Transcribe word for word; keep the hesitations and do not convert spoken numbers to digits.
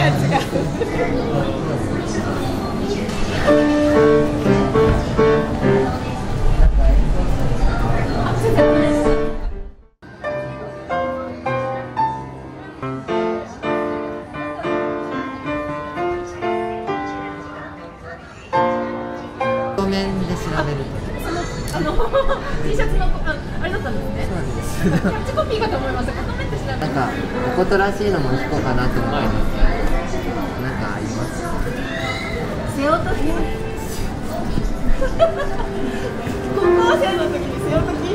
面で調べると。 あの T シャツのあれだったんですね。 そうです。 キャッチコピーかと思いました。固めて調べる。 なんかおことらしいのも聞こうかなと思ってます。なんかあります。 瀬尾と高校生の時に瀬尾と